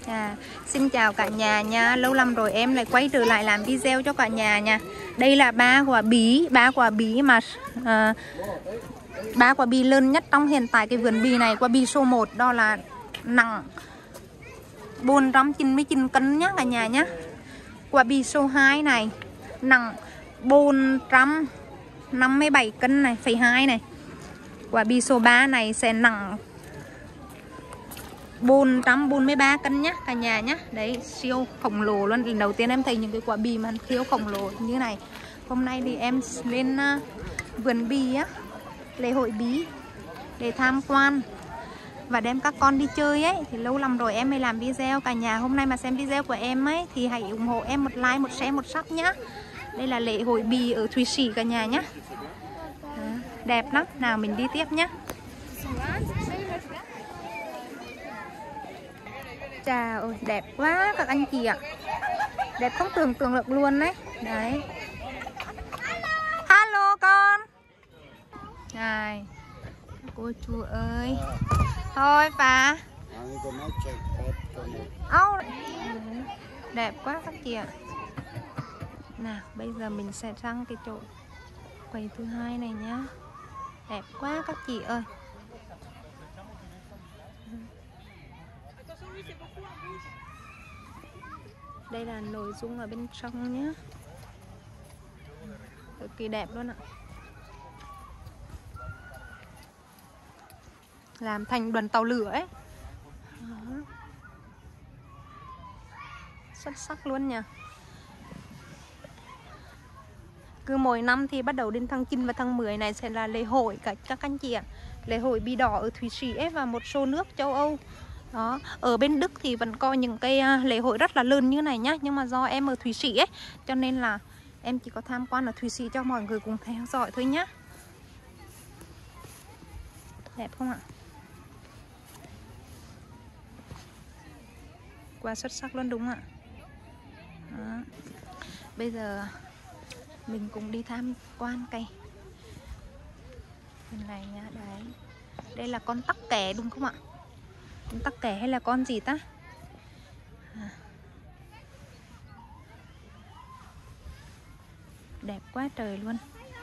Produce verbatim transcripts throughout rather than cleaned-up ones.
À, xin chào cả nhà nha. Lâu lắm rồi em lại quay trở lại làm video cho cả nhà nha. Đây là ba quả bí, ba quả bí mà à, ba quả bí lớn nhất trong hiện tại cái vườn bí này. Quả bí số một đó là nặng bốn trăm chín mươi chín cân nhá cả nhà nhá. Quả bí số hai này nặng bốn trăm năm mươi bảy cân này, phẩy hai này. Quả bí số ba này sẽ nặng bốn trăm bốn mươi ba cân nhá cả nhà nhá. Đấy, siêu khổng lồ luôn. Lần đầu tiên em thấy những cái quả bí mà siêu khổng lồ như này. Hôm nay thì em lên uh, vườn bí á, lễ hội bí để tham quan và đem các con đi chơi ấy. Thì lâu lắm rồi em mới làm video. Cả nhà hôm nay mà xem video của em ấy thì hãy ủng hộ em một like, một share, một sub nhá. Đây là lễ hội bí ở Thụy Sĩ cả nhà nhá. Đó, đẹp lắm. Nào mình đi tiếp nhá. Chà ơi, đẹp quá các anh chị ạ. Đẹp không tưởng tượng được luôn đấy. Đấy. Hello con. Này, cô chú ơi. Thôi bà. Âu. Đẹp quá các chị ạ. Nào, bây giờ mình sẽ sang cái chỗ quầy thứ hai này nhá. Đẹp quá các chị ơi. Đây là nội dung ở bên trong nhé. Cực kỳ đẹp luôn ạ. Làm thành đoàn tàu lửa ấy. Đó. Xuất sắc luôn nha. Cứ mỗi năm thì bắt đầu đến tháng chín và tháng mười này sẽ là lễ hội cả các anh chị ạ. Lễ hội bí đỏ ở Thụy Sĩ ấy và một số nước châu Âu. Đó, ở bên Đức thì vẫn có những cái lễ hội rất là lớn như này nhá. Nhưng mà do em ở Thụy Sĩ ấy, cho nên là em chỉ có tham quan ở Thụy Sĩ cho mọi người cùng theo dõi thôi nhá. Đẹp không ạ? Quá xuất sắc luôn đúng không ạ? Đó. Bây giờ mình cùng đi tham quan cây bên này nha. Đấy, đây là con tắc kè đúng không ạ? Con tắc kè hay là con gì ta? À. Đẹp quá trời luôn.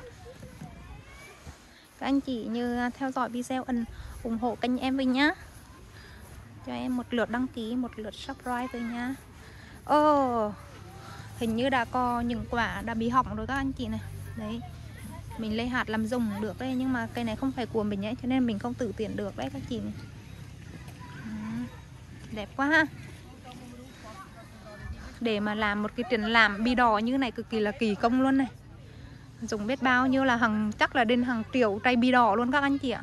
Các anh chị như theo dõi video ấn ủng hộ kênh em với nhá. Cho em một lượt đăng ký, một lượt subscribe với nhá. Ồ, oh, hình như đã có những quả đã bị hỏng rồi các anh chị này. Đấy, mình lấy hạt làm dùng được đây. Nhưng mà cây này không phải của mình ấy, cho nên mình không tự tiện được đấy các chị này. Đẹp quá ha. Để mà làm một cái triển lãm bí đỏ như này cực kỳ là kỳ công luôn này. Dùng biết bao nhiêu là hàng, chắc là đến hàng triệu trái bí đỏ luôn các anh chị ạ.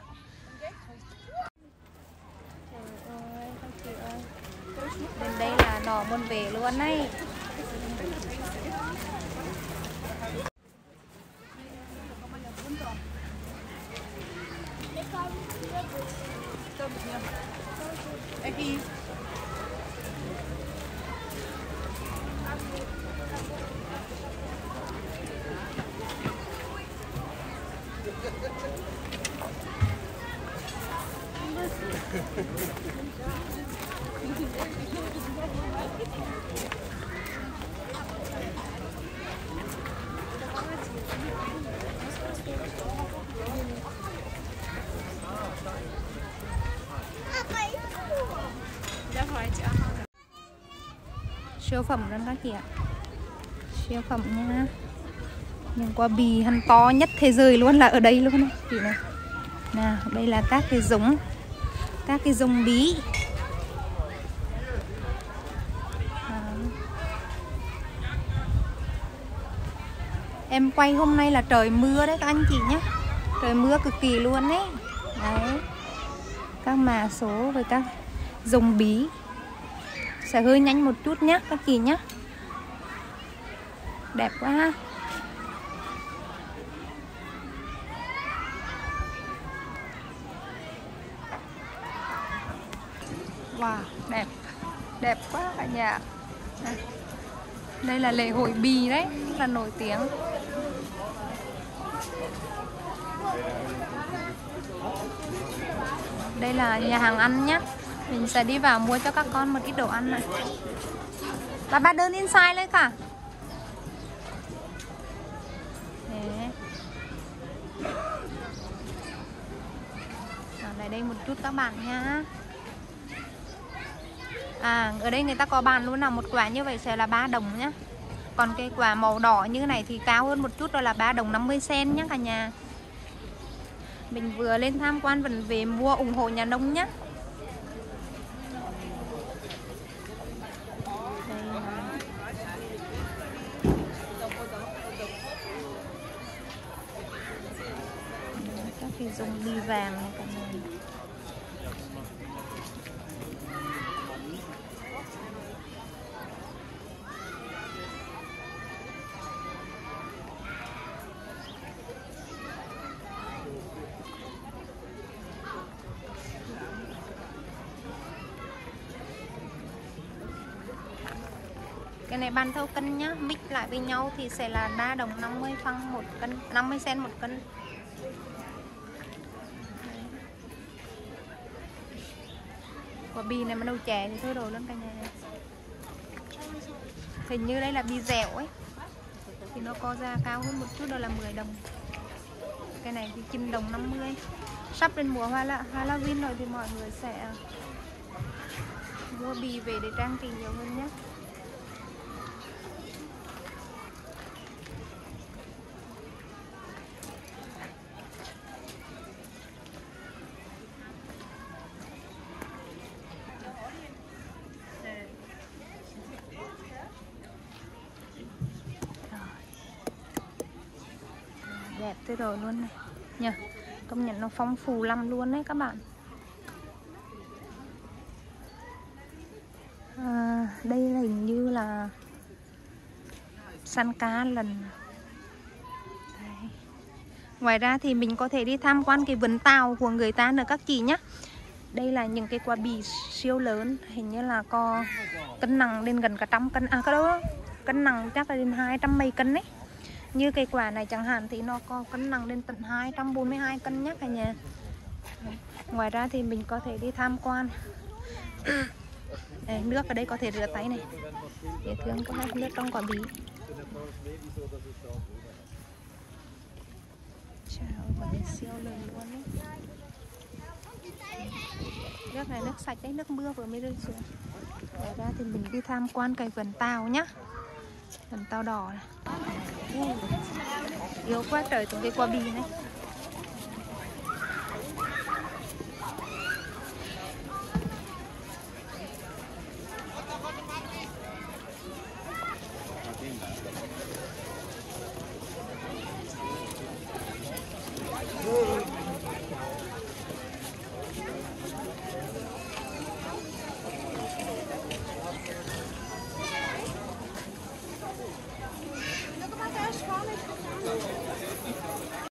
Trời ơi các chị ơi. Bên đây là nọ muốn về luôn đấy. Siêu phẩm luôn các chị ạ. Siêu phẩm nha. Những quả bí hắn to nhất thế giới luôn là ở đây luôn này chị này. Nào, đây là các cái giống các cái giống bí. Đó. Em quay hôm nay là trời mưa đấy các anh chị nhé. Trời mưa cực kỳ luôn đấy. Đấy. Các mã số với các giống bí sẽ hơi nhanh một chút nhé các chị nhé. Đẹp quá ha. Wow, đẹp. Đẹp quá cả nhà. Đây là lễ hội bí đấy, rất là nổi tiếng. Đây là nhà hàng ăn nhá. Mình sẽ đi vào mua cho các con một ít đồ ăn này. Bà bà đơn inside lên cả. Đấy. Lại đây một chút các bạn nhá. À, ở đây người ta có bàn luôn, là một quả như vậy sẽ là ba đồng nhá. Còn cái quả màu đỏ như thế này thì cao hơn một chút, đó là ba đồng năm mươi sen nhá cả nhà. Mình vừa lên tham quan vẫn về mua, ủng hộ nhà nông nhá. Các cái dùng bì vàng này cả nhà. Cái này bán theo cân nhá, mix lại với nhau thì sẽ là ba đồng năm mươi phân một cân, năm mươi sen một cân. Quả bì này mà đâu chè thì thôi đồ luôn cả nhà. Hình như đây là bì dẻo ấy, thì nó có giá cao hơn một chút, đó là mười đồng. Cái này thì chín đồng năm mươi. Sắp đến mùa hoa là Halloween rồi thì mọi người sẽ mua bì về để trang trí nhiều hơn nhé. Đẹp thế rồi luôn này nha, công nhận nó phong phú lắm luôn đấy các bạn. À, đây là hình như là săn cá lần. Đấy. Ngoài ra thì mình có thể đi tham quan cái vườn tàu của người ta nữa các chị nhé. Đây là những cái quả bì siêu lớn, hình như là có cân nặng lên gần cả trăm cân, à cái đó cân nặng chắc là đến hai trăm mấy cân đấy. Như cây quả này chẳng hạn thì nó có cân nặng lên tận hai trăm bốn mươi hai cân nhé cả nhà. Ngoài ra thì mình có thể đi tham quan. Đây, nước ở đây có thể rửa tay này. Dễ thương có hết, nước trong quả bí. Chào, quả bí siêu lớn luôn đấy. Nước này nước sạch đấy, nước mưa vừa mới rơi xuống. Ngoài ra thì mình đi tham quan cái vườn tàu nhá. Vườn tàu đỏ này. Yêu quá trời từng cái quả bí này.